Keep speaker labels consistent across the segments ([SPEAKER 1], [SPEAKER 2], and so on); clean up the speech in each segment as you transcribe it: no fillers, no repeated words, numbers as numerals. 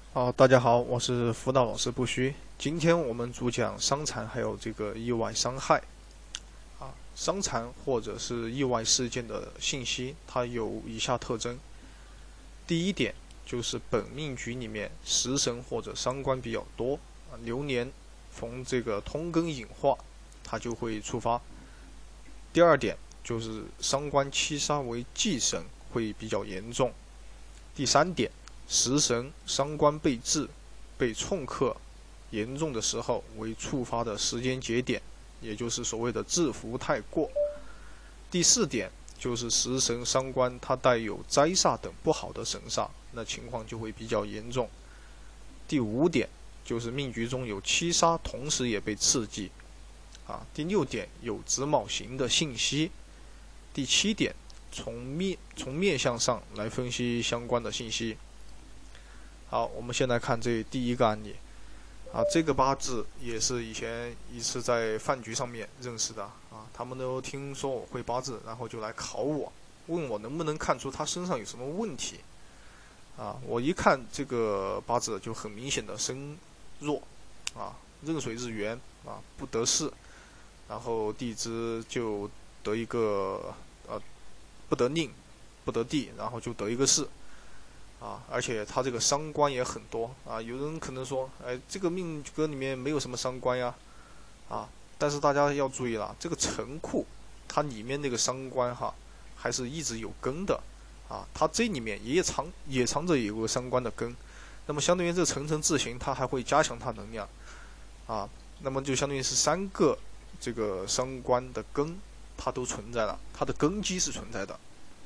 [SPEAKER 1] 大家好，我是辅导老师不虚。今天我们主讲伤残还有这个意外伤害。伤残或者是意外事件的信息，它有以下特征。第一点就是本命局里面食神或者伤官比较多，流年逢这个通庚引化，它就会触发。第二点就是伤官七杀为忌神，会比较严重。第三点，食神伤官被制、被冲克严重的时候为触发的时间节点，也就是所谓的制服太过。第四点就是食神伤官它带有灾煞等不好的神煞，那情况就会比较严重。第五点就是命局中有七杀，同时也被刺激。第六点有子卯刑的信息。第七点从面相上来分析相关的信息。好，我们先来看这第一个案例。这个八字也是以前一次在饭局上面认识的他们都听说我会八字，然后就来考我，问我能不能看出他身上有什么问题。我一看这个八字就很明显的身弱壬水日元不得势，然后地支就得一个不得令不得地，然后就得一个势而且他这个伤官也很多有人可能说，这个命格里面没有什么伤官呀但是大家要注意了，这个辰库它里面那个伤官还是一直有根的它这里面也藏着有个伤官的根，那么相当于这个辰辰自刑，它还会加强它能量那么就相当于是三个这个伤官的根它都存在了，它的根基是存在的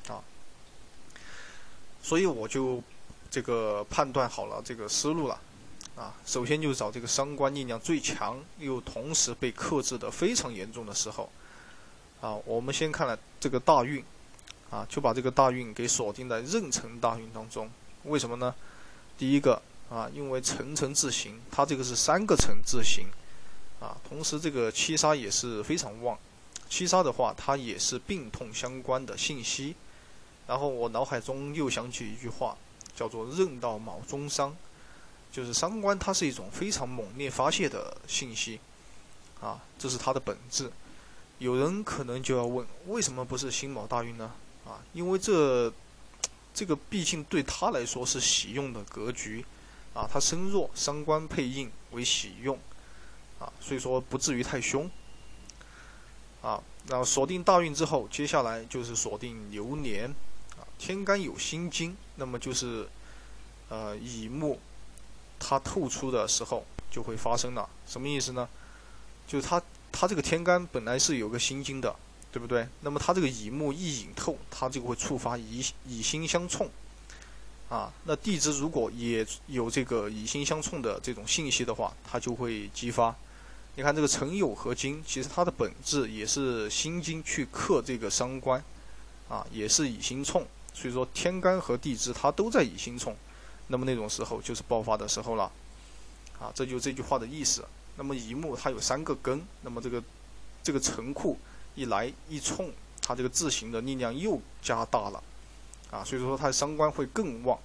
[SPEAKER 1] 所以我就这个判断好了这个思路了首先就找这个伤官力量最强又同时被克制的非常严重的时候我们先看了这个大运就把这个大运给锁定在壬辰大运当中。为什么呢？第一个因为辰辰自刑，它这个是三个辰自刑同时这个七杀也是非常旺，七杀的话它也是病痛相关的信息。然后我脑海中又想起一句话，叫做壬到卯中伤，就是伤官它是一种非常猛烈发泄的信息这是它的本质。有人可能就要问，为什么不是辛卯大运呢因为这个毕竟对他来说是喜用的格局他身弱，伤官配印为喜用所以说不至于太凶然后锁定大运之后，接下来就是锁定流年天干有辛金，那么就是乙木它透出的时候就会发生了。什么意思呢？就是它这个天干本来是有个辛金的，对不对？那么它这个乙木一引透，它就会触发乙辛相冲那地支如果也有这个乙辛相冲的这种信息的话，它就会激发。你看这个辰酉合金，其实它的本质也是辛金去克这个伤官也是乙辛冲，所以说天干和地支它都在乙辛冲，那么那种时候就是爆发的时候了这就这句话的意思。那么乙木它有三个根，那么这个辰库一来一冲，它这个自刑的力量又加大了所以说它的伤官会更旺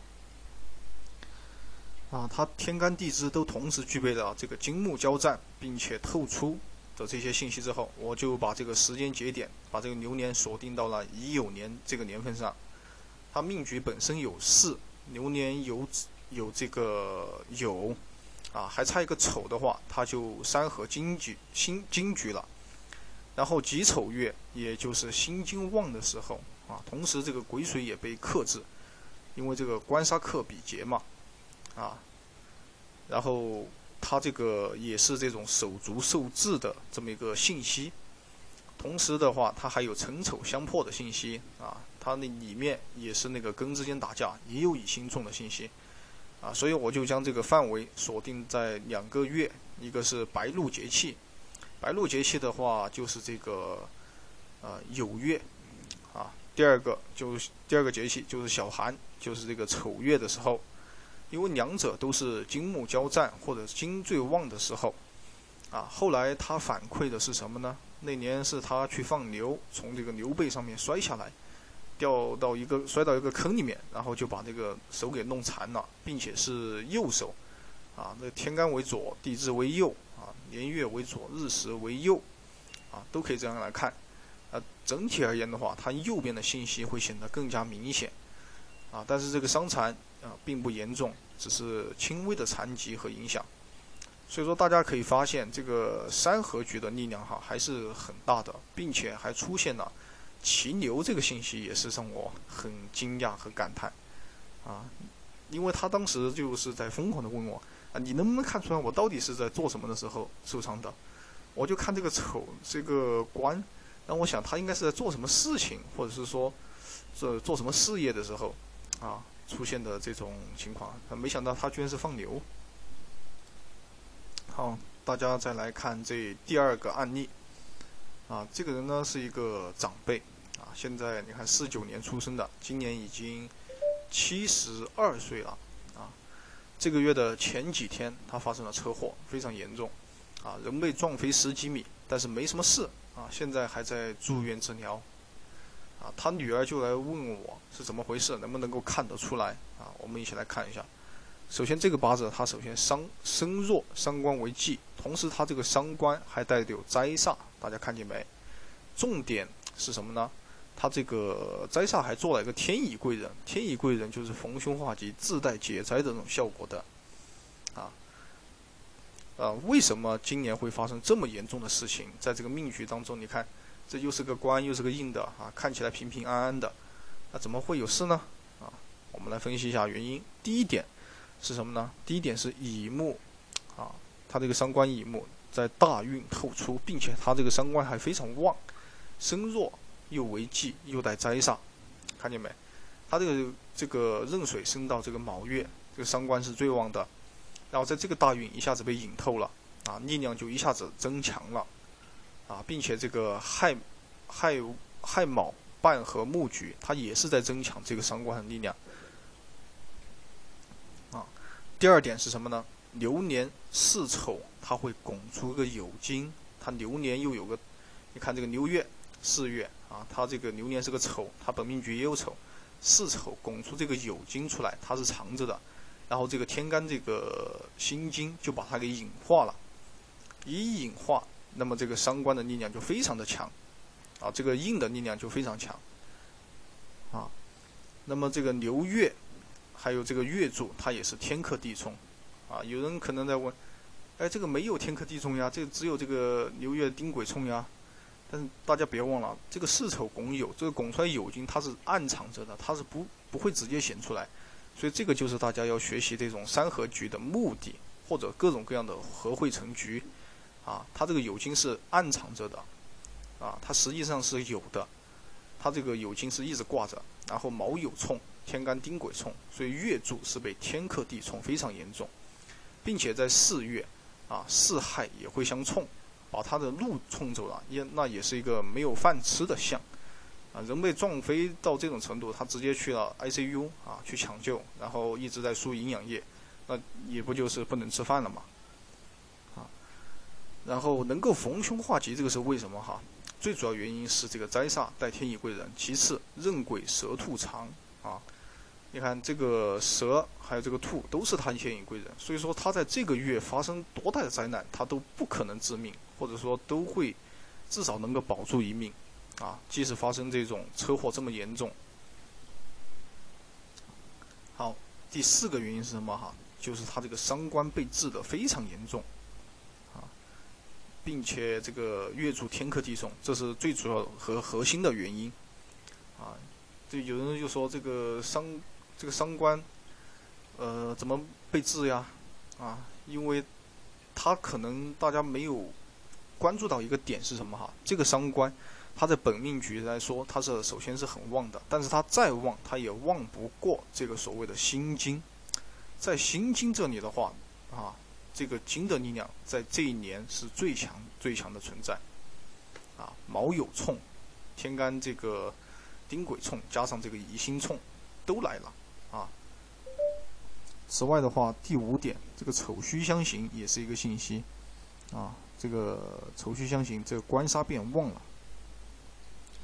[SPEAKER 1] 它天干地支都同时具备了这个金木交战并且透出的这些信息之后，我就把这个时间节点，把这个流年锁定到了乙酉年这个年份上。它命局本身有巳，流年有这个酉还差一个丑的话，它就三合金局了。然后己丑月，也就是辛金旺的时候同时这个癸水也被克制，因为这个官杀克比劫嘛然后它这个也是这种手足受制的这么一个信息。同时的话，它还有辰丑相破的信息它那里面也是那个庚之间打架，也有乙辛冲的信息所以我就将这个范围锁定在2个月，一个是白露节气，白露节气的话就是这个酉月第二个节气就是小寒，就是这个丑月的时候。因为两者都是金木交战或者金最旺的时候后来他反馈的是什么呢？那年是他去放牛，从这个牛背上面摔下来摔到一个坑里面，然后就把这个手给弄残了，并且是右手啊，那天干为左，地支为右啊，年月为左，日时为右啊，都可以这样来看。整体而言的话，它右边的信息会显得更加明显啊，但是这个伤残并不严重，只是轻微的残疾和影响。所以说大家可以发现，这个三合局的力量还是很大的，并且还出现了骑牛这个信息，也是让我很惊讶和感叹啊，因为他当时就是在疯狂的问我你能不能看出来我到底是在做什么的时候受伤的？我就看这个丑这个官，让我想他应该是在做什么事情，或者是说做什么事业的时候出现的这种情况。没想到他居然是放牛。好，大家再来看这第二个案例这个人呢是一个长辈现在你看49年出生的，今年已经72岁了这个月的前几天他发生了车祸，非常严重人被撞飞10几米，但是没什么事现在还在住院治疗他女儿就来问我是怎么回事，能不能够看得出来我们一起来看一下。首先这个八字它首先身弱，伤官为忌，同时它这个伤官还带有灾煞，大家看见没？重点是什么呢？它这个灾煞还做了一个天乙贵人，天乙贵人就是逢凶化吉、自带解灾的这种效果的为什么今年会发生这么严重的事情？在这个命局当中，你看这又是个官又是个印的看起来平平安安的，那怎么会有事呢？我们来分析一下原因。第一点是什么呢？第一点是乙木它这个伤官乙木在大运透出，并且它这个伤官还非常旺，身弱又为忌，又带灾煞，看见没？它这个壬水升到这个卯月，这个伤官是最旺的，然后在这个大运一下子被引透了力量就一下子增强了并且这个亥卯半合木局，它也是在增强这个伤官的力量第二点是什么呢？流年巳丑，它会拱出个酉金，它流年又有个，你看这个牛月、4月它这个流年是个丑，它本命局也有丑，巳丑拱出这个酉金出来，它是藏着的，然后这个天干这个辛金就把它给隐化了，一隐化，那么这个伤官的力量就非常的强这个印的力量就非常强那么这个牛月还有这个月柱，它也是天克地冲有人可能在问，这个没有天克地冲呀，这个只有这个牛月丁癸冲呀。但是大家别忘了，这个巳丑拱酉，这个拱出来酉金它是暗藏着的，它是不会直接显出来，所以这个就是大家要学习这种三合局的目的，或者各种各样的合会成局它这个酉金是暗藏着的它实际上是有的，它这个酉金是一直挂着，然后卯酉冲，天干丁癸冲，所以月柱是被天克地冲，非常严重，并且在4月巳亥也会相冲，把他的路冲走了，那也是一个没有饭吃的象人被撞飞到这种程度，他直接去了 ICU 去抢救，然后一直在输营养液，那也不就是不能吃饭了吗？然后能够逢凶化吉，这个是为什么最主要原因是这个灾煞带天乙贵人，其次壬癸蛇兔藏你看这个蛇还有这个兔都是他天乙贵人，所以说他在这个月发生多大的灾难，他都不可能致命，或者说都会至少能够保住一命即使发生这种车祸这么严重。好，第4个原因是什么就是他这个伤官被治得非常严重并且这个月柱天克地冲，这是最主要和核心的原因就有人就说这个伤官怎么被治呀因为他可能大家没有关注到一个点是什么这个伤官他在本命局来说，他是首先是很旺的，但是他再旺他也旺不过这个所谓的辛金，在辛金这里的话这个金的力量在这一年是最强的存在卯酉冲，天干这个丁癸冲，加上这个乙辛冲都来了此外的话，第5点，这个丑戌相刑也是一个信息这个丑戌相刑，这个官杀变旺了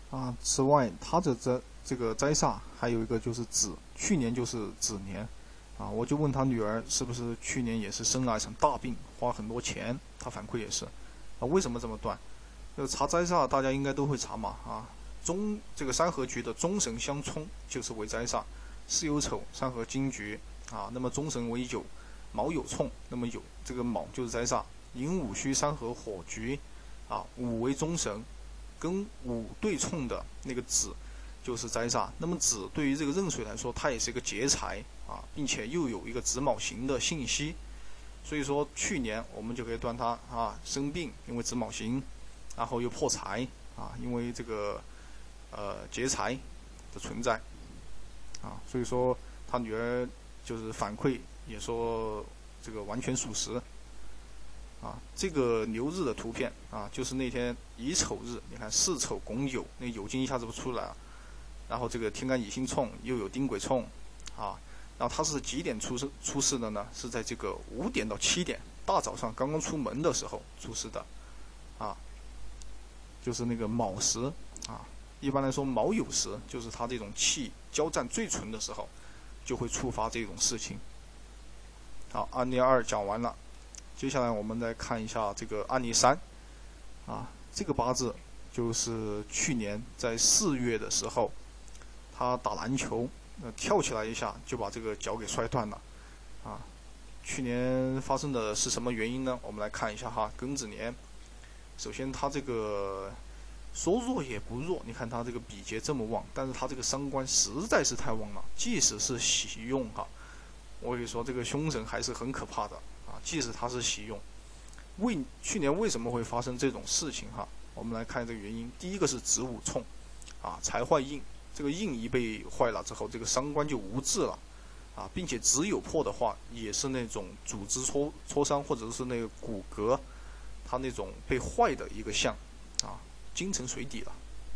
[SPEAKER 1] 啊。此外，它的这个灾煞还有一个就是子，去年就是子年啊。我就问他女儿是不是去年也是生了一场大病，花很多钱，他反馈也是啊。为什么这么断？查灾煞大家应该都会查嘛啊。这个三合局的中神相冲就是为灾煞，巳酉丑三合金局啊。那么中神为酉，卯酉冲，那么酉这个卯就是灾煞。寅午戌三合火局啊，午为中神，跟午对冲的那个子就是灾煞。那么子对于这个壬水来说，它也是一个劫财啊，并且又有一个子卯刑的信息，所以说去年我们就可以断它啊生病，因为子卯刑，然后又破财啊，因为这个劫财的存在啊，所以说他女儿就是反馈也说这个完全属实啊。这个牛日的图片啊，就是那天乙丑日，你看巳丑拱酉，那酉金一下子不出来了，然后这个天干乙辛冲又有丁癸冲啊，然后它是几点出世的呢？是在这个5点到7点，大早上刚刚出门的时候出世的啊，就是那个卯时啊。一般来说，卯酉时就是它这种气交战最纯的时候，就会触发这种事情。好，案例2讲完了，接下来我们再看一下这个案例3啊。这个八字就是去年在4月的时候，他打篮球，跳起来一下就把这个脚给摔断了啊。去年发生的是什么原因呢？我们来看一下哈，庚子年。首先，他这个说弱也不弱，你看他这个比劫这么旺，但是他这个伤官实在是太旺了。即使是喜用哈，我跟你说这个凶神还是很可怕的啊。即使他是喜用，去年为什么会发生这种事情哈？我们来看这个原因。第一个是子午冲啊，财坏印，这个印一被坏了之后，这个伤官就无治了啊，并且子有破的话，也是那种组织挫伤或者是那个骨骼它那种被坏的一个象啊。精沉水底了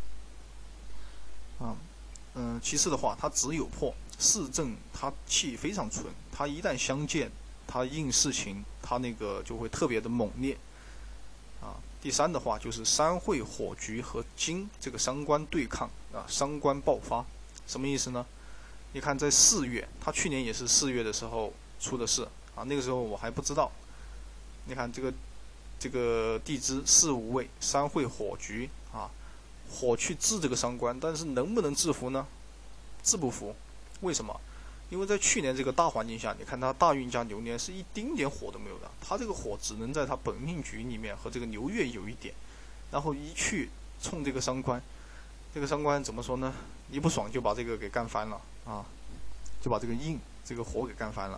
[SPEAKER 1] 啊。其次的话，它只有破四正，它气非常纯，它一旦相见，它应事情，它那个就会特别的猛烈啊。第三的话就是三会火局和金这个伤官对抗啊，伤官爆发，什么意思呢？你看在4月，他去年也是4月的时候出的事啊，那个时候我还不知道。你看这个地支4、5位三会火局啊，火去治这个伤官，但是能不能制服呢？治不服，为什么？因为在去年这个大环境下，你看他大运加流年是一丁点火都没有的，他这个火只能在他本命局里面和这个流月有一点，然后一去冲这个伤官，这个伤官怎么说呢？一不爽就把这个给干翻了啊，就把这个印这个火给干翻了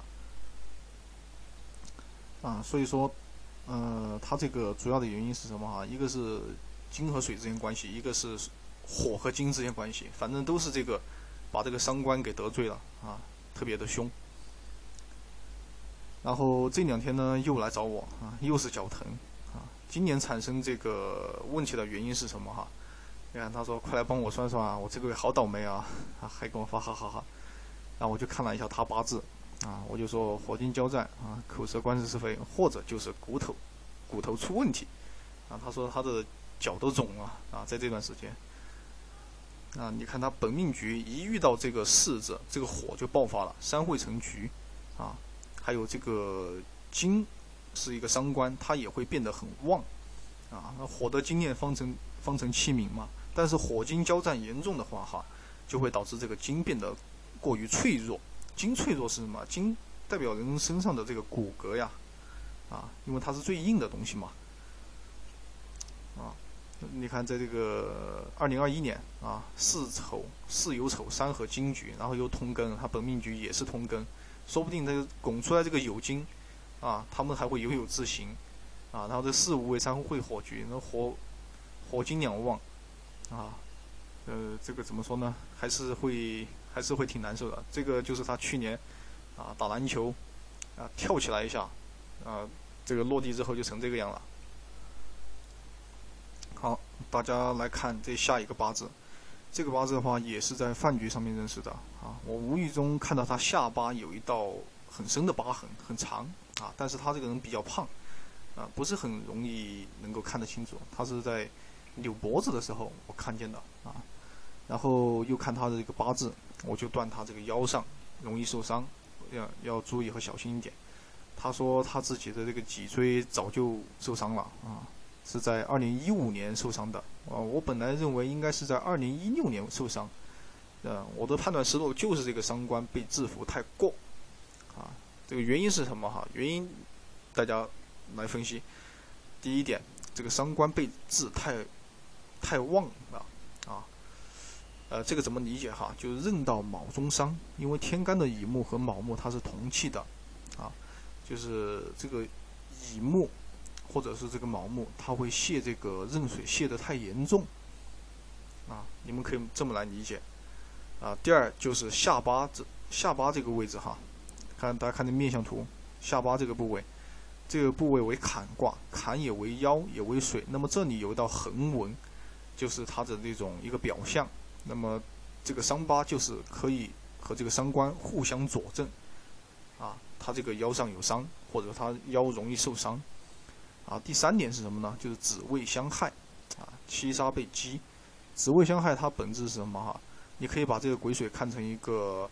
[SPEAKER 1] 啊。所以说它这个主要的原因是什么啊？一个是金和水之间关系，一个是火和金之间关系，反正都是这个把这个伤官给得罪了啊，特别的凶。然后这2天呢又来找我啊，又是脚疼啊。今年产生这个问题的原因是什么哈？你看他说快来帮我算算啊，我这个月好倒霉啊，还跟我发哈哈哈。然后我就看了一下他八字啊，我就说火金交战啊，口舌官司是非，或者就是骨头出问题啊。他说他的脚都肿了啊，在这段时间啊，你看他本命局一遇到这个巳字，这个火就爆发了，三会成局啊。还有这个金是一个伤官，它也会变得很旺啊。那火的经验方成器皿嘛，但是火金交战严重的话哈，就会导致这个金变得过于脆弱。金脆弱是什么？金代表人身上的这个骨骼呀啊，因为它是最硬的东西嘛啊。你看在这个2021年啊，巳酉丑三合金局，然后又通根，它本命局也是通根，说不定它拱出来这个酉金啊，他们还会有自行啊。然后这4、5位三会火局，那火金两旺啊，这个怎么说呢？还是会挺难受的。这个就是他去年啊打篮球啊跳起来一下啊，这个落地之后就成这个样了。好，大家来看这下一个八字。这个八字的话也是在饭局上面认识的啊。我无意中看到他下巴有一道很深的疤痕，很长啊，但是他这个人比较胖啊，不是很容易能够看得清楚。他是在扭脖子的时候我看见的啊，然后又看他的这个八字，我就断他这个腰上容易受伤，要注意和小心一点。他说他自己的这个脊椎早就受伤了啊，是在2015年受伤的啊，我本来认为应该是在2016年受伤，我的判断思路就是这个伤官被制服太过啊，这个原因是什么哈？原因大家来分析。第一点，这个伤官被制太旺了啊，这个怎么理解哈？就是刃到卯中伤，因为天干的乙木和卯木它是同气的啊，就是这个乙木或者是这个卯木，它会泄这个壬水泄得太严重啊，你们可以这么来理解啊。第二就是下巴这个位置哈，大家看这面相图，下巴这个部位。这个部位为坎卦，坎也为腰，也为水。那么这里有一道横纹，就是它的这种一个表象。那么这个伤疤就是可以和这个伤官互相佐证，啊，他这个腰上有伤，或者他腰容易受伤。啊，第三点是什么呢？就是子未相害，啊，七杀被击。子未相害它本质是什么哈？你可以把这个癸水看成一个，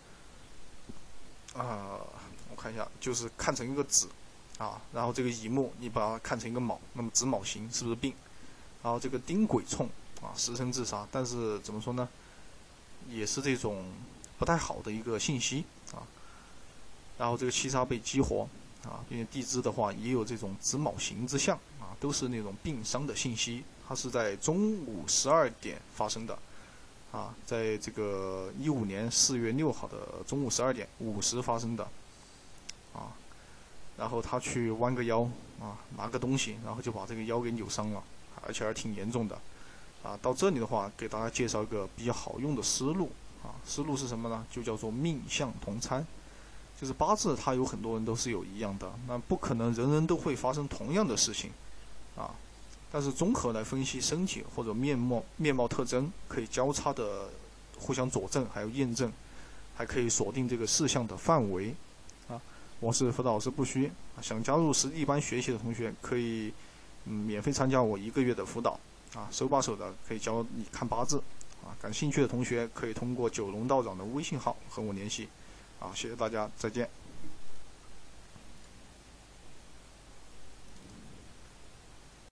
[SPEAKER 1] 我看一下，就是看成一个子。啊，然后这个乙木你把它看成一个卯，那么子卯刑是不是病？然后这个丁癸冲啊，时辰自杀，但是怎么说呢，也是这种不太好的一个信息啊。然后这个七杀被激活啊，并且地支的话也有这种子卯刑之象啊，都是那种病伤的信息。它是在中午12点发生的啊，在这个15年4月6号的中午12点50发生的啊。然后他去弯个腰啊，拿个东西，然后就把这个腰给扭伤了，而且还挺严重的啊。到这里的话，给大家介绍一个比较好用的思路啊。思路是什么呢？就叫做命相同参，就是八字它有很多人都是有一样的，那不可能人人都会发生同样的事情啊。但是综合来分析身体或者面貌特征，可以交叉的互相佐证，还有验证，还可以锁定这个事项的范围。我是辅导老师不虚，想加入实地班学习的同学可以免费参加我1个月的辅导啊，手把手的可以教你看八字啊。感兴趣的同学可以通过九龙道长的微信号和我联系啊，谢谢大家，再见。